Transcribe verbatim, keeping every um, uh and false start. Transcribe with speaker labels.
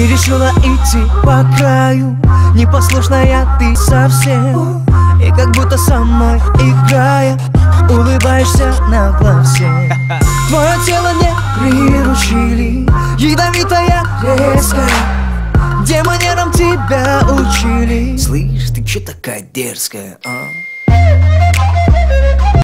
Speaker 1: Ты решила идти по краю, непослушная ты совсем. И как будто со мной играя, улыбаешься нагло всем. Твое тело не приручили, ядовитая, резкая. Где манерам тебя учили? Слышь, ты чё такая дерзкая, а?